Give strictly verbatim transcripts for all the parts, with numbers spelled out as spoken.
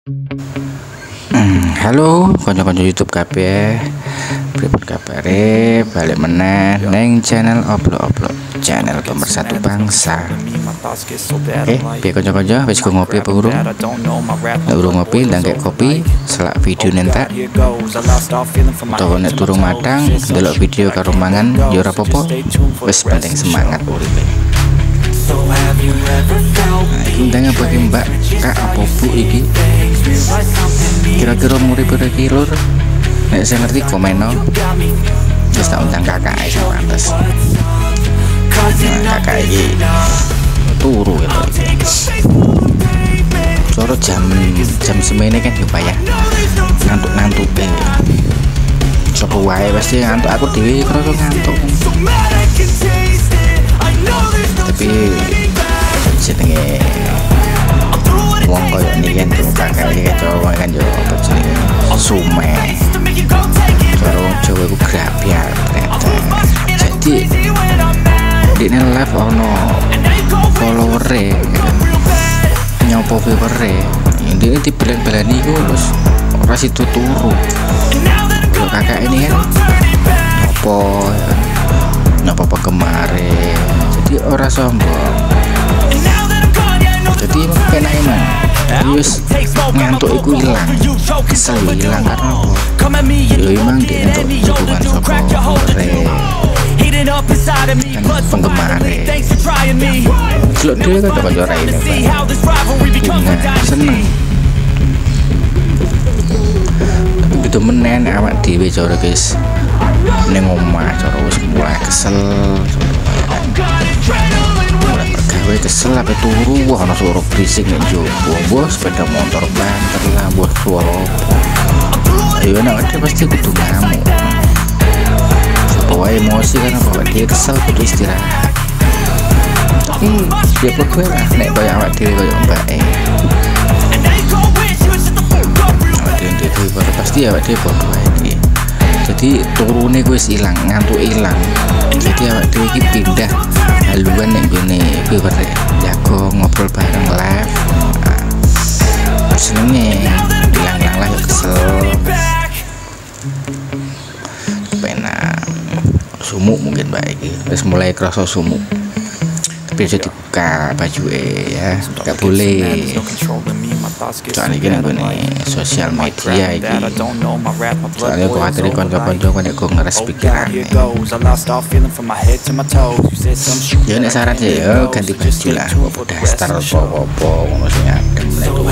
Hmm, halo kanca-kanca YouTube kabeh. Pripun kabare? Balik meneh neng channel Oblok-oblok, channel pemersatu bangsa. Oke, piye kanca-kanca wis go ngopi apa urung? Nek urung ngopi ndangke kopi, selak video nentak. Utawa nek durung matang, ndelok video karo mangan ya ora apa-apa. Wis penting semangat uripe. Nah, iki ndang apa iki Mbak? Kak apa Bu iki? Kira-kira murid iki lur. Nek saya ngerti komeno. Wis tak undang kakak ae sing pantes. Nah, kakak iki turu gitu. Coro jam jam semene kan yo payah. Ngantuk-ngantuke. Sopo wae pasti ngantuk, aku dhewe kerasa ngantuk. Tapi jenenge wong koyo niki kan kakak iki cowok kan yo apa jenenge sume. Cara Jawa iku grabiar ternyata. Jadi dene live ono follower-e nyopo viewer-e. Intine dibelan-belani iku terus ora sido turu. Yo kakak ini kan nyopo nyopo penggemare. Jadi ora sombong. Jadi penak emang wis ngantuk iku ilang, kesel ilang karena apa? Yo emang dia untuk dukungan sapa re kan penggemare. Delok dhewe kanca-kanca ra ini bunga seneng. Tapi gitu menen awak dhewe cara guys ning omah cara wis mulai kesel. Gue kesel apa turu, wah ana suara berisik nek jowo, bos sepeda motor banter lah, bos suara. Ayo nek ada pasti kudu ngamuk. Bawa emosi kan apa dia kesel kudu istirahat. Tapi dia gue lah, nek koyo awak dhewe koyo mbak eh. Awak dhewe dhewe pasti awak dhewe padha wae. Jadi turune gue ilang, ngantuk ilang. Jadi awak dhewe iki pindah haluan nek gone viewer jago ngobrol bareng live. Nah, senenge ilang-ilang lah kesel. Penak sumuk mungkin baik iki. Wis mulai kerasa sumuk. Tapi aja dibuka bajuke ya. Enggak boleh. Soalnya ini gue sosial media ini. Soalnya gue hati konco-konco kan gue ngeres pikiran. Ya nek saran sih ya ganti baju lah, bawa daster apa-apa maksudnya adem lah itu.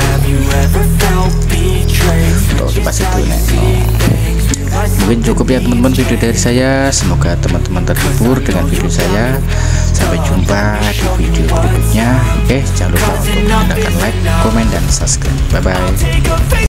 Tuh pas itu nek. Mungkin cukup ya teman-teman video dari saya. Semoga teman-teman terhibur dengan video saya. Sampai jumpa di video berikutnya. Oke, jangan lupa untuk menggunakan like, komen, dan subscribe. Bye bye.